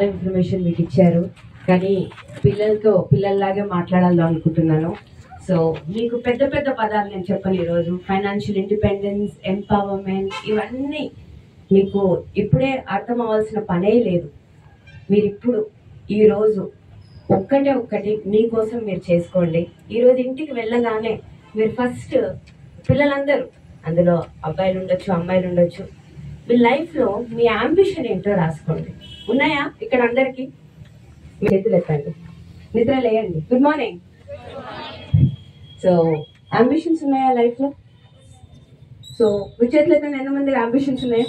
చాలా ఇన్ఫర్మేషన్ మీకు ఇచ్చారు, కానీ పిల్లల్లాగే మాట్లాడాలి అనుకుంటున్నాను. సో మీకు పెద్ద పెద్ద పదాలు నేను చెప్పను ఈరోజు. ఫైనాన్షియల్ ఇండిపెండెన్స్, ఎంపవర్మెంట్, ఇవన్నీ మీకు ఇప్పుడే అర్థం అవ్వాల్సిన పనే లేదు. మీరు ఇప్పుడు ఈరోజు ఒక్కటి మీకోసం మీరు చేసుకోండి. ఈరోజు ఇంటికి వెళ్ళగానే మీరు ఫస్ట్ పిల్లలందరూ, అందులో అబ్బాయిలు ఉండొచ్చు, అమ్మాయిలు ఉండొచ్చు, మీ లైఫ్లో మీ అంబిషన్ ఏంటో రాసుకోండి. ఉన్నాయా ఇక్కడ అందరికీ? మీ చేతులు ఎత్తండి, నిద్ర లేయండి. Good morning. సో అంబిషన్స్ ఉన్నాయా లైఫ్లో? సో మీ చేతులు ఎత్తండి, ఎంతమంది అంబిషన్స్ ఉన్నాయా?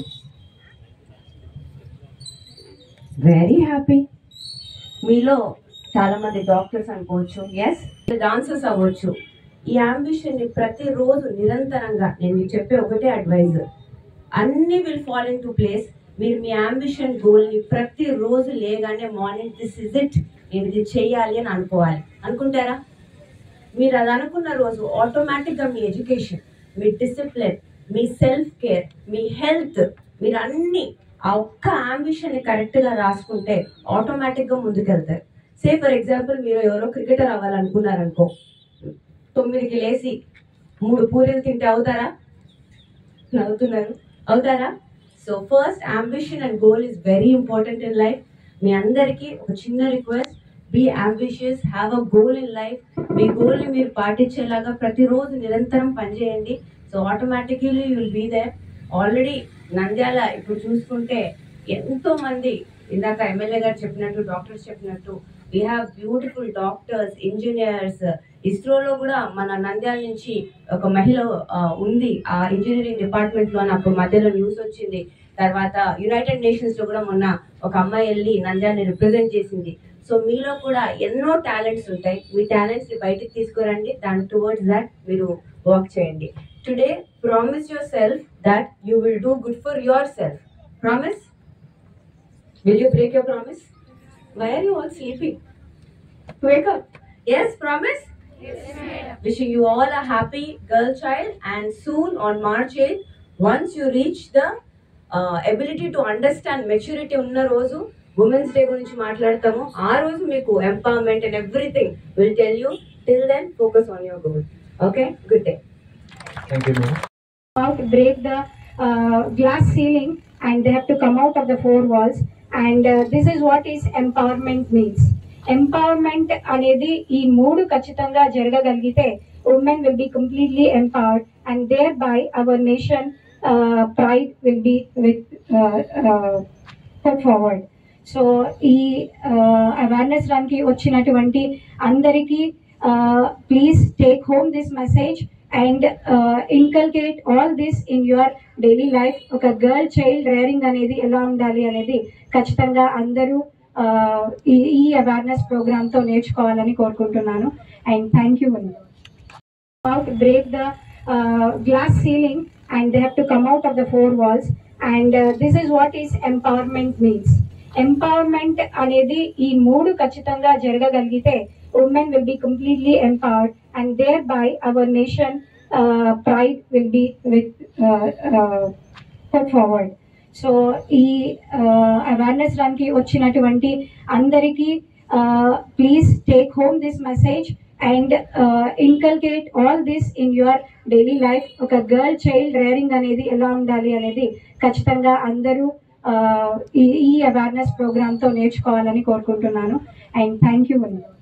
Very happy. మీలో చాలా మంది డాక్టర్స్ అనుకోవచ్చు, ఎస్, డాన్సర్స్ అవ్వచ్చు. ఈ అంబిషన్ ని ప్రతిరోజు నిరంతరంగా నేను మీకు చెప్పే ఒకటే అడ్వైజ్, అన్ని will fall into place. మీరు మీ అంబిషన్ గోల్ ని ప్రతిరోజు లేగానే మార్నింగ్ దిస్ ఇస్ ఇట్, నేను ఇది చెయ్యాలి అని అనుకోవాలి. అనుకుంటారా? మీరు అది అనుకున్న రోజు ఆటోమేటిక్ గా మీ ఎడ్యుకేషన్, మీ డిసిప్లిన్, మీ సెల్ఫ్ కేర్, మీ హెల్త్, మీరు అన్ని ఆ ఒక్క అంబిషన్ ని కరెక్ట్ గా రాసుకుంటే ఆటోమేటిక్ గా ముందుకెళ్తారు. సే ఫర్ ఎగ్జాంపుల్, మీరు ఎవరో క్రికెటర్ అవ్వాలనుకున్నారనుకో, 9కి లేచి 3 పూరీలు తింటే అవుతారా? అవుతారా? So first ambition and goal is very important in life. మీ అందరికీ ఒక చిన్న request, be ambitious, have a goal in life. మీ గోల్ ని మీరు పాటించేలాగా ప్రతిరోజు నిరంతరం పనిచేయండి. So automatically you will be there. Already Nandyal ఇప్పుడు చూసుకుంటే ఎంతో మంది, ఇందాక ఎమ్మెల్యే గారు చెప్పినట్టు, డాక్టర్స్ చెప్పినట్టు, we have beautiful doctors, engineers. ఇస్రోలో కూడా మన నంద్యాల నుంచి ఒక మహిళ ఉంది ఆ ఇంజనీరింగ్ డిపార్ట్మెంట్ లో అని అప్పుడు మధ్యలో న్యూస్ వచ్చింది. తర్వాత యునైటెడ్ నేషన్స్ లో కూడా మొన్న ఒక అమ్మాయి వెళ్ళి నంద్యాలని రిప్రజెంట్ చేసింది. సో మీలో కూడా ఎన్నో టాలెంట్స్ ఉంటాయి. మీ టాలెంట్స్ ని బయటకు తీసుకురండి, దాని టువర్డ్స్ దాట్ మీరు వర్క్ చేయండి. Today promise yourself that you will do good for yourself. Promise? Will you break your promise? Why are you all sleeping? Wake up. Yes, promise? Yes, madam. Wishing you all a happy girl child, and soon on March 8th, once you reach the ability to understand maturity unna roju, Women's Day gurinchi maatladtamu. Aa roju meeku empowerment and everything will tell you. Till then, focus on your goal. Okay? Good day. Thank you, ma'am. Out, break the glass ceiling, and they have to come out of the 4 walls, and this is what is empowerment means. Empowerment anedi ee 3 kachithanga jaragalite women will be completely empowered, and thereby our nation pride will be put forward. So ee awareness run ki vachinatuvanti andariki please take home this message and inculcate all this in your daily life. Oka girl child rearing anedi ela undali anedi kachithanga andaru ee awareness program tho నేర్చుకోవాలని కోరుకుంటున్నాను. And thank you. Out, break the glass ceiling, and they have to come out of the 4 walls, and this is what is empowerment means. Empowerment anedi ee 3 kachithanga jaragalite women will be completely empowered, and thereby our nation pride will be put forward. So ee awareness run ki vachinatuvanti andariki please take home this message and inculcate all this in your daily life. Oka girl child rearing anedi ela undali anedi kachithanga andaru ee awareness program tho నేర్చుకోవాలని కోరుకుంటున్నాను. And thank you.